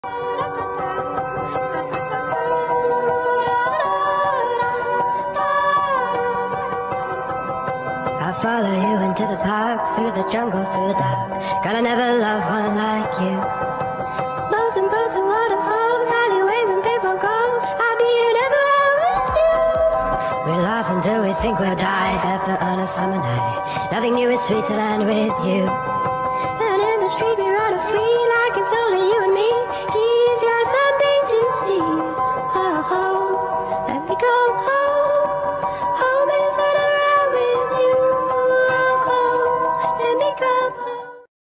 I'll follow you into the park, through the jungle, through the dark. Gonna never love one like you. Boats and boats and waterfalls, alleyways and payphone calls. I'll be here never with you. We laugh until we think we'll die, barefoot on a summer night. Nothing new is sweeter than with you.